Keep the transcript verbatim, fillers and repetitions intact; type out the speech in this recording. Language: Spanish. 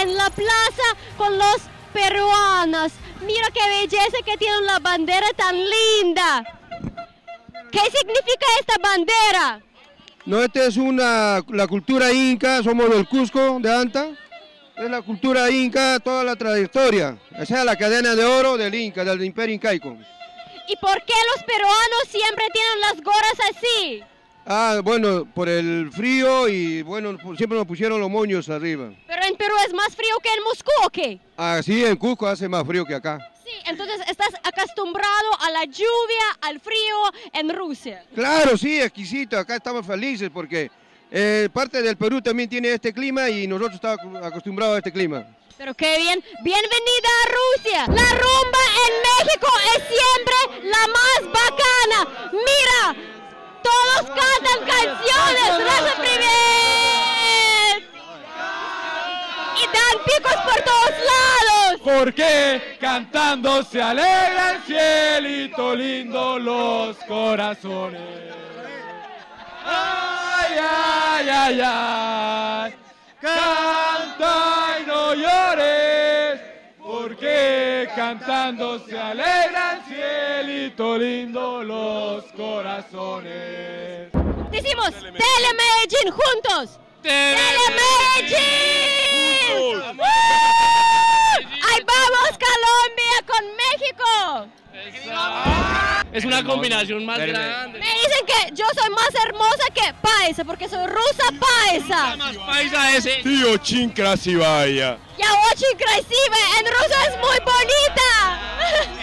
en la plaza con los peruanos. Mira qué belleza que tiene la bandera tan linda. ¿Qué significa esta bandera? No, esta es una, la cultura inca, somos del Cusco, de Anta. Es la cultura inca, toda la trayectoria. Esa es la cadena de oro del Inca, del Imperio Incaico. ¿Y por qué los peruanos siempre tienen las gorras así? Ah, bueno, por el frío y bueno, siempre nos pusieron los moños arriba. Pero en Perú es más frío que en Moscú, ¿o qué? Ah, sí, en Cusco hace más frío que acá. Sí, entonces estás acostumbrado a la lluvia, al frío en Rusia. Claro, sí, exquisito, acá estamos felices porque eh, parte del Perú también tiene este clima y nosotros estamos acostumbrados a este clima. Pero qué bien, bienvenida a Rusia. La rumba en México es siempre la más bacana. Mira, todos cantan canciones, las primeras. Y dan picos por todos lados. Porque cantando se alegra el cielito lindo los corazones. Ay, ay, ay, ay. Canta y no llores, porque cantando se alegra el cielito lindo los corazones. Decimos Telemedellín juntos. Telemedellín. ¡Uh! ¡Ahí vamos Colombia con México! Es una combinación más grande. Me dicen que yo soy más hermosa que paisa, porque soy rusa paisa. Más paisa ese. Sí, очень красивая. Ya очень красивая, en ruso es muy bonita.